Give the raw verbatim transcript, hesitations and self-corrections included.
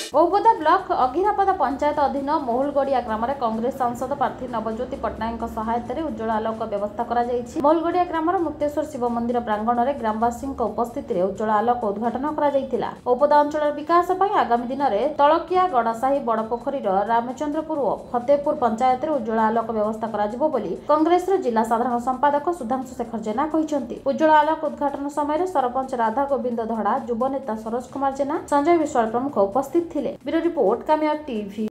Oupada block Aghirapada panchayat ଅଧୀନ ମହୁଲଗଡ଼ିଆ ଗ୍ରାମରେ କଂଗ୍ରେସ ସାଂସଦ ପ୍ରାର୍ଥୀ ନବଜ୍ୟୋତି ପଟ୍ଟନାୟକଙ୍କ ସହାୟତାରେ ଉଜ୍ଜଳ ଆଲୋକ ବ୍ୟବସ୍ଥା କରାଯାଇଛି। ମହୁଲଗଡ଼ିଆ ଗ୍ରାମର ମୁକ୍ତେଶ୍ୱର ଶିବ ମନ୍ଦିର ପ୍ରାଙ୍ଗଣରେ ଗ୍ରାମବାସୀଙ୍କ ଉପସ୍ଥିତିରେ ଉଜ୍ଜଳ ଆଲୋକ ଉଦ୍ଘାଟନ କରାଯାଇଥିଲା। ଔପଦା ଅଞ୍ଚଳର ବିକାଶ ପାଇଁ ଆଗାମୀ ଦିନରେ ତଳକିଆ ଗଡ଼ାସାହି ବଡ଼ପୋଖରୀର ରାମଚନ୍ଦ୍ରପୁର ଓ ଫତେପୁର ପଞ୍ଚାୟତରେ ଉଜ୍ଜଳ ଆଲୋକ ବ୍ୟବସ୍ଥା କରାଯିବ ବୋଲି କଂଗ୍ରେସର ଜିଲ୍ଲା ସାଧାରଣ ସମ୍ପାଦକ ସୁଧାଂଶୁ ଶେଖର ଜେନା କହିଛନ୍ତି। ଉଜ୍ଜଳ ଆଲୋକ ଉଦ୍ଘାଟନ ସମୟରେ ସରପଞ୍ଚ ରାଧା ଗୋବିନ୍ଦ ଧଡ଼ା, ଯୁବ ନେତା ସରୋଜ କୁମାର ଜେନା, ସଞ୍ଜୟ ବିଶ୍ୱାଳ ପ୍ରମୁଖ ଉପସ୍ଥିତ ଥିଲେ। Bureau report, Kamyab TV.